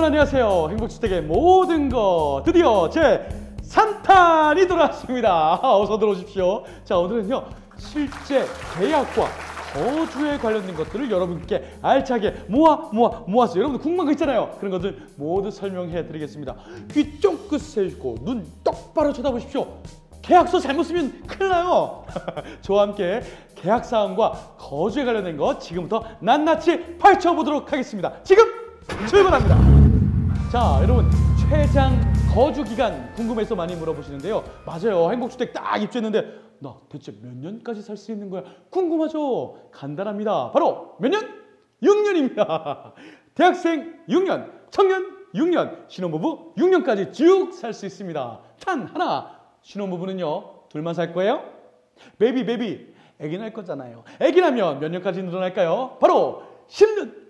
안녕하세요. 행복주택의 모든 것 드디어 제 3탄이 돌아왔습니다. 어서 들어오십시오. 자, 오늘은요 실제 계약과 거주에 관련된 것들을 여러분께 알차게 모아서 여러분들 궁금한 거 있잖아요. 그런 것들 모두 설명해 드리겠습니다. 귀 쫑긋 세우고 눈 똑바로 쳐다보십시오. 계약서 잘못 쓰면 큰일 나요. 저와 함께 계약사항과 거주에 관련된 것 지금부터 낱낱이 파헤쳐보도록 하겠습니다. 지금 출발합니다. 자, 여러분 최장 거주 기간 궁금해서 많이 물어보시는데요. 맞아요. 행복주택 딱 입주했는데 나 대체 몇 년까지 살 수 있는 거야? 궁금하죠? 간단합니다. 바로 몇 년? 6년입니다. 대학생 6년, 청년 6년, 신혼부부 6년까지 쭉 살 수 있습니다. 단 하나, 신혼부부는요 둘만 살 거예요? 베이비 애기 날 거잖아요. 애기 나면 몇 년까지 늘어날까요? 바로 10년!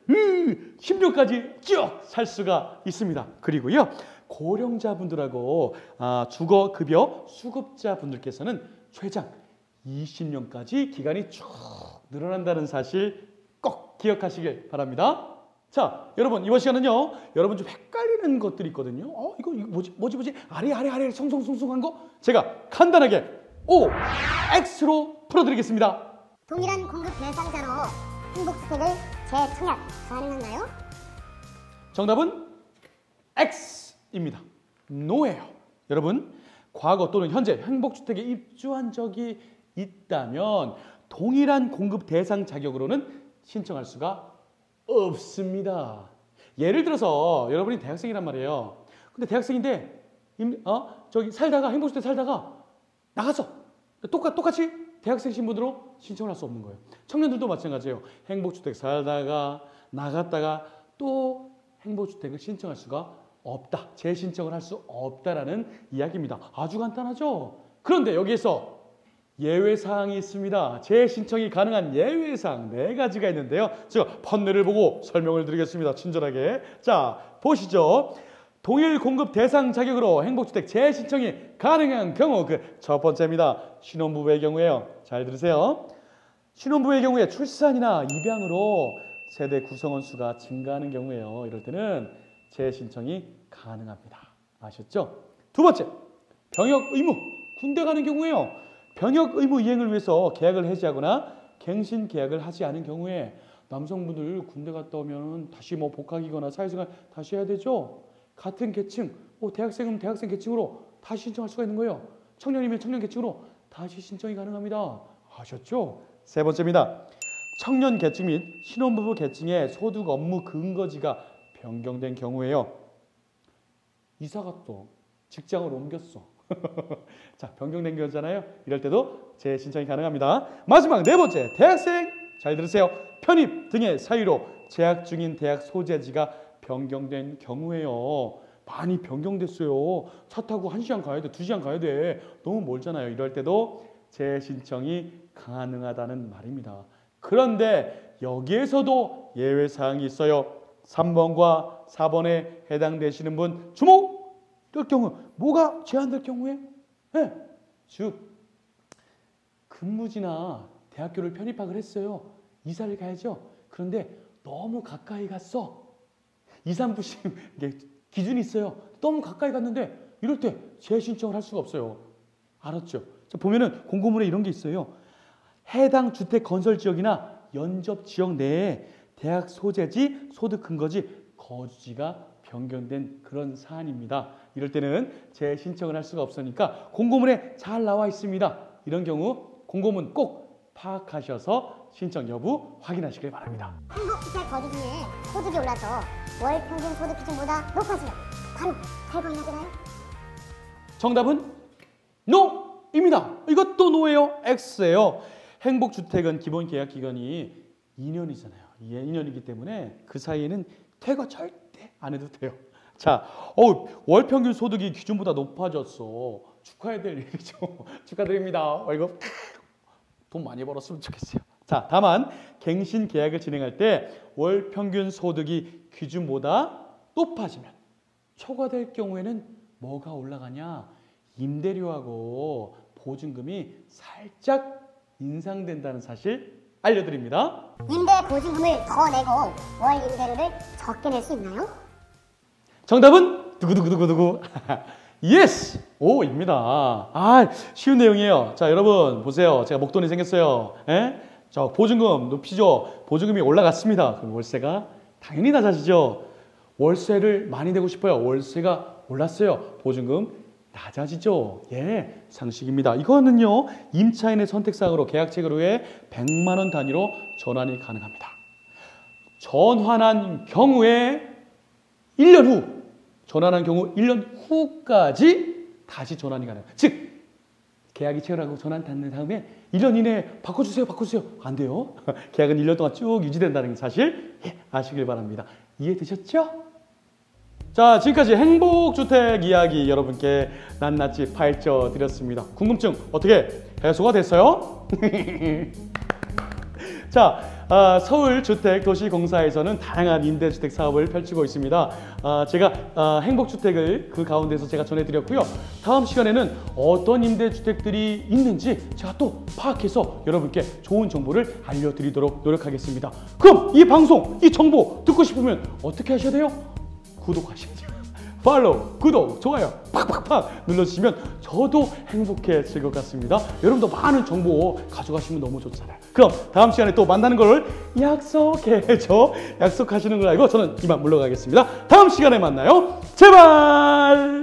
10년까지 쭉 살 수가 있습니다. 그리고요 고령자분들하고 주거급여 수급자분들께서는 최장 20년까지 기간이 쭉 늘어난다는 사실 꼭 기억하시길 바랍니다. 자, 여러분 이번 시간은요 여러분 좀 헷갈리는 것들이 있거든요. 이거 뭐지? 아래 송송송송한 거 제가 간단하게 X로 풀어드리겠습니다. 동일한 공급 대상자로 행복주택을 재청약 가능한가요? 정답은 X입니다. No예요. 여러분 과거 또는 현재 행복주택에 입주한 적이 있다면 동일한 공급 대상 자격으로는 신청할 수가 없습니다. 예를 들어서 여러분이 대학생이란 말이에요. 근데 대학생인데 살다가 행복주택 살다가 나가서 똑같이 대학생 신분으로 신청을 할 수 없는 거예요. 청년들도 마찬가지예요. 행복주택 살다가 나갔다가 또 행복주택을 신청할 수가 없다. 재신청을 할 수 없다라는 이야기입니다. 아주 간단하죠? 그런데 여기에서 예외사항이 있습니다. 재신청이 가능한 예외사항 4가지가 있는데요. 제가 판넬을 보고 설명을 드리겠습니다. 친절하게. 자, 보시죠. 동일 공급 대상 자격으로 행복주택 재신청이 가능한 경우 그 첫 번째입니다. 신혼부부의 경우에요. 잘 들으세요. 신혼부부의 경우에 출산이나 입양으로 세대 구성원 수가 증가하는 경우에요. 이럴 때는 재신청이 가능합니다. 아셨죠? 두 번째, 병역 의무. 군대 가는 경우에요. 병역 의무 이행을 위해서 계약을 해지하거나 갱신 계약을 하지 않은 경우에 남성분들 군대 갔다 오면 다시 복학이거나 사회생활 다시 해야 되죠. 같은 계층, 대학생이면 대학생 계층으로 다시 신청할 수가 있는 거예요. 청년이면 청년 계층으로 다시 신청이 가능합니다. 아셨죠? 세 번째입니다. 청년 계층 및 신혼부부 계층의 소득 업무 근거지가 변경된 경우에요. 이사 갔어. 직장을 옮겼어. 자, 변경된 거잖아요. 이럴 때도 재신청이 가능합니다. 마지막 네 번째, 대학생. 잘 들으세요. 편입 등의 사유로 재학 중인 대학 소재지가 변경된 경우에요. 많이 변경됐어요. 차 타고 1시간 가야 돼, 2시간 가야 돼. 너무 멀잖아요. 이럴 때도 재신청이 가능하다는 말입니다. 그런데 여기에서도 예외사항이 있어요. 3번과 4번에 해당되시는 분 주목될 경우 뭐가 제한될 경우에? 즉 근무지나 대학교를 편입학을 했어요. 이사를 가야죠. 그런데 너무 가까이 갔어. 2, 3부씩 기준이 있어요. 너무 가까이 갔는데 이럴 때 재신청을 할 수가 없어요. 알았죠? 자, 보면은 공고문에 이런 게 있어요. 해당 주택 건설 지역이나 연접 지역 내에 대학 소재지, 소득 근거지, 거주지가 변경된 그런 사안입니다. 이럴 때는 재신청을 할 수가 없으니까 공고문에 잘 나와 있습니다. 이런 경우 공고문 꼭 파악하셔서 신청 여부 확인하시길 바랍니다. 행복주택 거주 중에 소득이 올라서 월 평균 소득 기준보다 높아지면 바로 탈거해야 되나요? 정답은 NO입니다. 이것도 NO예요. X예요. 행복주택은 기본 계약 기간이 2년이잖아요. 2년이기 때문에 그 사이에는 퇴거 절대 안 해도 돼요. 자, 월 평균 소득이 기준보다 높아졌어. 축하해야 될 일이죠. 축하드립니다. 이거 돈 많이 벌었으면 좋겠어요. 자, 다만 갱신 계약을 진행할 때 월 평균 소득이 기준보다 높아지면 초과될 경우에는 뭐가 올라가냐? 임대료하고 보증금이 살짝 인상된다는 사실 알려드립니다. 임대 보증금을 더 내고 월 임대료를 적게 낼 수 있나요? 정답은 두구두구두구두구. 예스! 오입니다. 아, 쉬운 내용이에요. 자, 여러분 보세요. 제가 목돈이 생겼어요. 에? 자, 보증금 높이죠. 보증금이 올라갔습니다. 그럼 월세가 당연히 낮아지죠. 월세를 많이 내고 싶어요. 월세가 올랐어요. 보증금 낮아지죠. 예, 상식입니다. 이거는요, 임차인의 선택사항으로 계약체결 후에 100만 원 단위로 전환이 가능합니다. 전환한 경우에 1년 후, 전환한 경우 1년 후까지 다시 전환이 가능해요. 즉, 계약이 체결하고 전환 닿는 다음에 1년 이내에 바꿔주세요. 안 돼요. 계약은 1년 동안 쭉 유지된다는 사실 아시길 바랍니다. 이해되셨죠? 자, 지금까지 행복주택 이야기 여러분께 낱낱이 파헤쳐 드렸습니다. 궁금증 어떻게 해소가 됐어요? 자, 서울주택도시공사에서는 다양한 임대주택 사업을 펼치고 있습니다. 제가 행복주택을 그 가운데서 제가 전해드렸고요. 다음 시간에는 어떤 임대주택들이 있는지 제가 또 파악해서 여러분께 좋은 정보를 알려드리도록 노력하겠습니다. 그럼 이 방송, 이 정보 듣고 싶으면 어떻게 하셔야 돼요? 구독하시죠. 팔로우, 구독, 좋아요 팍팍팍 눌러주시면 저도 행복해질 것 같습니다. 여러분도 많은 정보 가져가시면 너무 좋잖아요. 그럼 다음 시간에 또 만나는 걸 약속하시는 걸 알고 저는 이만 물러가겠습니다. 다음 시간에 만나요. 제발.